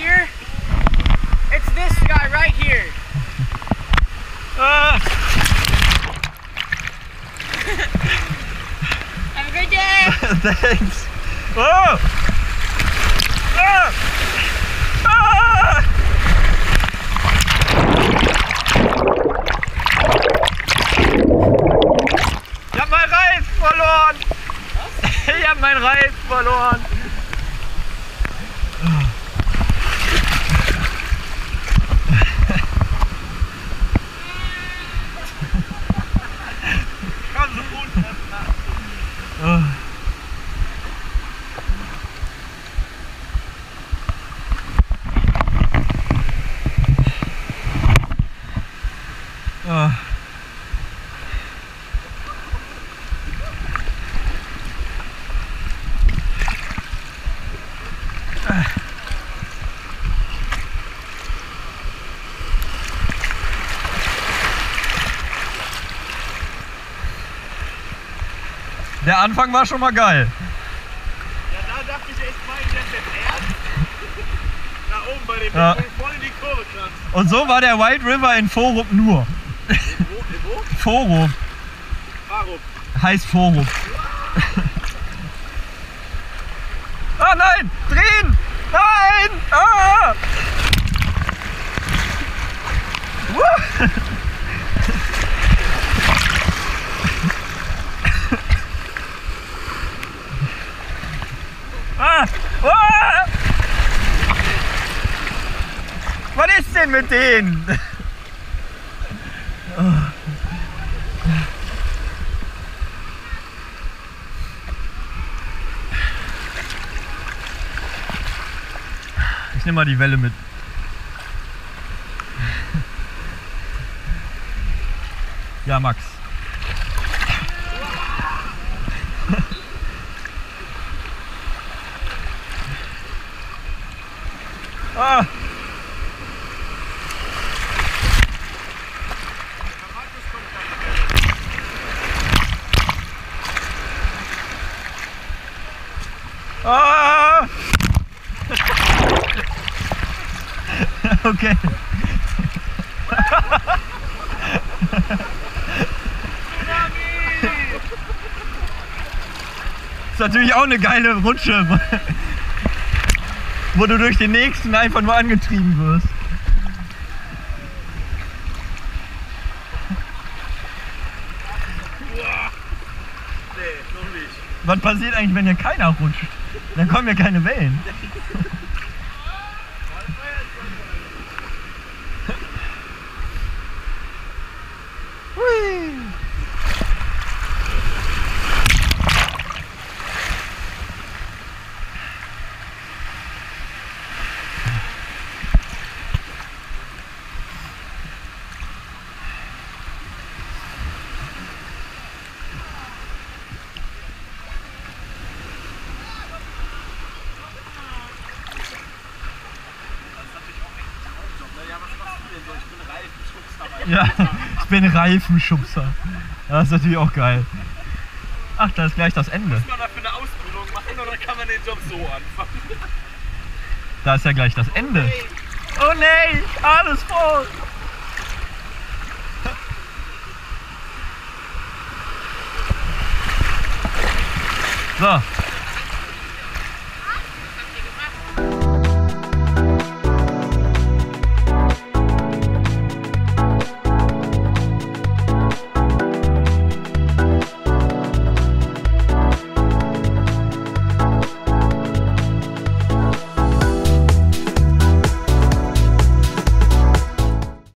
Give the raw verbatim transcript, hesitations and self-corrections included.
here. It's this guy right here. Ah. Have a great day. Thanks. Oh. Ah. Ah. Ich hab meinen Reifen verloren. Was? Ich hab meinen Reifen verloren. Oh. Oh. Der Anfang war schon mal geil. Ja, da dachte ich echt, mein das jetzt ernst? Da oben bei dem, ja. Wo du voll in die Kurve kannst. Und so war der White River in Forup nur. In wo? In wo? Forup. Warum? Heißt Forup. Ah nein! Drehen! Nein! Ah! Uh. Ah! Ah! Was ist denn mit denen? Oh. Ich nehme mal die Welle mit. Ja, Max. Ah. Ah. Okay. Ist natürlich auch eine geile Rutsche, wo du durch den nächsten einfach nur angetrieben wirst. Nee, noch nicht. Was passiert eigentlich, wenn hier keiner rutscht? Dann kommen ja keine Wellen. Hui. Ja, ich bin Reifenschubser. Das ist natürlich auch geil. Ach, da ist gleich das Ende. Muss man dafür eine Ausbildung machen oder kann man den Job so anfangen? Da ist ja gleich das Ende. Oh nee, alles voll. So.